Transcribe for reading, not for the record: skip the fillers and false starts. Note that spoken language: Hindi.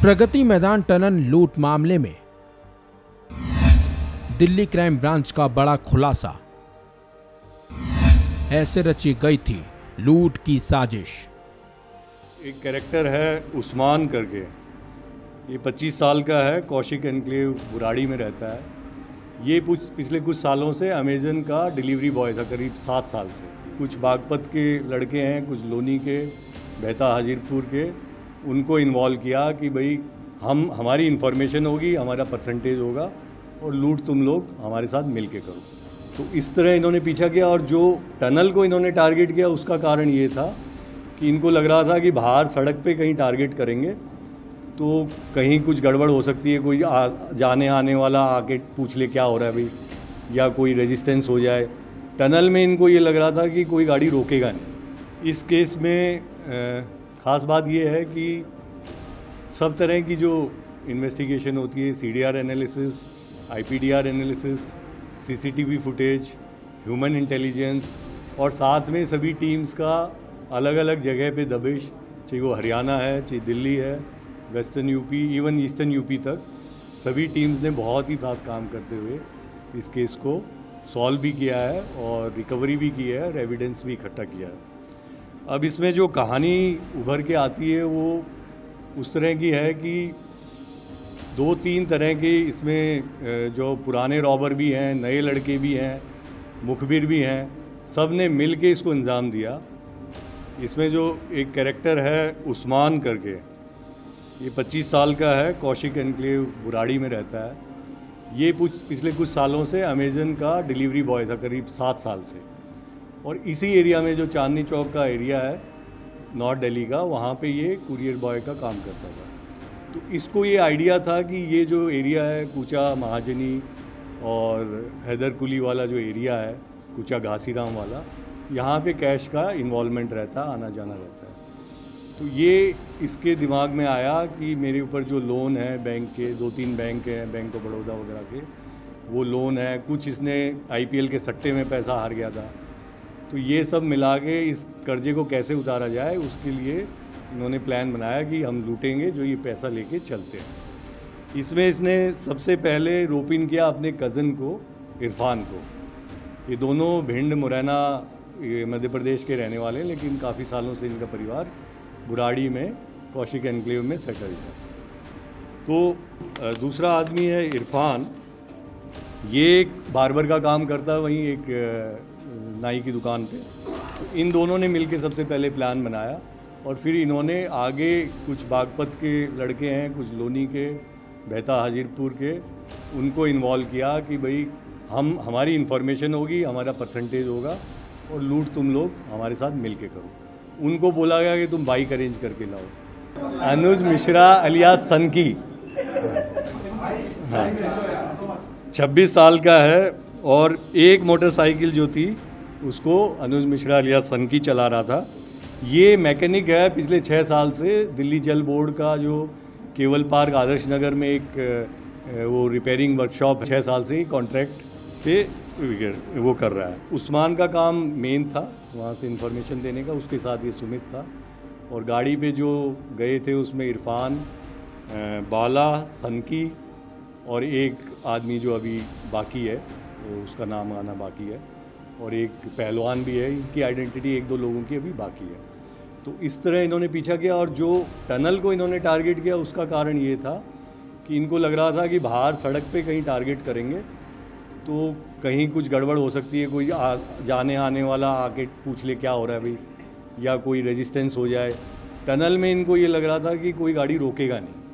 प्रगति मैदान टनल लूट मामले में दिल्ली क्राइम ब्रांच का बड़ा खुलासा। ऐसे रची गई थी लूट की साजिश। एक कैरेक्टर है उस्मान करके, ये 25 साल का है, कौशिक एनक्लेव बुराड़ी में रहता है। ये पिछले कुछ सालों से अमेजन का डिलीवरी बॉय था, करीब 7 साल से। कुछ बागपत के लड़के हैं, कुछ लोनी के, बेहता हाजिरपुर के, उनको इन्वॉल्व किया कि भाई हमारी इन्फॉर्मेशन होगी, हमारा परसेंटेज होगा और लूट तुम लोग हमारे साथ मिल के करो। तो इस तरह इन्होंने पीछा किया और जो टनल को इन्होंने टारगेट किया उसका कारण ये था कि इनको लग रहा था कि बाहर सड़क पे कहीं टारगेट करेंगे तो कहीं कुछ गड़बड़ हो सकती है, कोई जाने आने वाला आके पूछ ले क्या हो रहा है भाई, या कोई रेजिस्टेंस हो जाए। टनल में इनको ये लग रहा था कि कोई गाड़ी रोकेगा नहीं। इस केस में ख़ास बात ये है कि सब तरह की जो इन्वेस्टिगेशन होती है, CDR analysis, IPDR analysis, CCTV footage, human intelligence और साथ में सभी टीम्स का अलग अलग जगह पे दबिश, चाहे वो हरियाणा है, चाहे दिल्ली है, western UP, even eastern UP तक, सभी टीम्स ने बहुत ही साथ काम करते हुए इस केस को सॉल्व भी किया है और रिकवरी भी की है और एविडेंस भी इकट्ठा किया है। अब इसमें जो कहानी उभर के आती है वो उस तरह की है कि 2-3 तरह के इसमें जो पुराने रॉबर भी हैं, नए लड़के भी हैं, मुखबिर भी हैं, सब ने मिल के इसको अंजाम दिया। इसमें जो एक कैरेक्टर है उस्मान करके, ये 25 साल का है, कौशिक एनक्लेव बुराड़ी में रहता है। ये पिछले कुछ सालों से अमेजन का डिलीवरी बॉय था, करीब 7 साल से। और इसी एरिया में जो चांदनी चौक का एरिया है नॉर्थ दिल्ली का, वहाँ पे ये कुरियर बॉय का काम करता था। तो इसको ये आइडिया था कि ये जो एरिया है कूचा महाजनी और हैदरकुली वाला जो एरिया है, कूचा घासीराम वाला, यहाँ पे कैश का इन्वॉल्वमेंट रहता, आना जाना रहता है। तो ये इसके दिमाग में आया कि मेरे ऊपर जो लोन है बैंक के, 2-3 बैंक हैं, बैंक ऑफ बड़ौदा वगैरह के, वो लोन है, कुछ इसने IPL के सट्टे में पैसा हार गया था। तो ये सब मिला के इस कर्जे को कैसे उतारा जाए, उसके लिए इन्होंने प्लान बनाया कि हम लूटेंगे जो ये पैसा लेके चलते हैं। इसमें इसने सबसे पहले रोप इन किया अपने कज़न को, इरफान को। ये दोनों भिंड मुरैना मध्य प्रदेश के रहने वाले हैं, लेकिन काफ़ी सालों से इनका परिवार बुराड़ी में कौशिक एनक्लेव में सेटल है। तो दूसरा आदमी है इरफान, ये एक बार्बर का काम करता है, वहीं एक नाई की दुकान पे। तो इन दोनों ने मिलकर सबसे पहले प्लान बनाया और फिर इन्होंने आगे कुछ बागपत के लड़के हैं, कुछ लोनी के, बेहता हाजिरपुर के, उनको इन्वॉल्व किया कि भाई हमारी इन्फॉर्मेशन होगी, हमारा परसेंटेज होगा और लूट तुम लोग हमारे साथ मिल के करो। उनको बोला गया कि तुम बाइक अरेंज करके लाओ। अनुज मिश्रा अलियास सनकी, हाँ, 26 साल का है और एक मोटरसाइकिल जो थी उसको अनुज मिश्रा अलियास सनकी चला रहा था। ये मैकेनिक है, पिछले 6 साल से दिल्ली जल बोर्ड का जो केवल पार्क आदर्श नगर में एक वो रिपेयरिंग वर्कशॉप 6 साल से ही कॉन्ट्रैक्ट पे वो कर रहा है। उस्मान का काम मेन था वहाँ से इन्फॉर्मेशन देने का, उसके साथ ये सुमित था। और गाड़ी पे जो गए थे उसमें इरफान, बाला, सनकी और एक आदमी जो अभी बाकी है, तो उसका नाम आना बाकी है, और एक पहलवान भी है। इनकी आइडेंटिटी 1-2 लोगों की अभी बाकी है। तो इस तरह इन्होंने पीछा किया और जो टनल को इन्होंने टारगेट किया उसका कारण ये था कि इनको लग रहा था कि बाहर सड़क पे कहीं टारगेट करेंगे तो कहीं कुछ गड़बड़ हो सकती है, कोई जाने आने वाला आके पूछ ले क्या हो रहा है भाई, या कोई रेजिस्टेंस हो जाए। टनल में इनको ये लग रहा था कि कोई गाड़ी रोकेगा नहीं।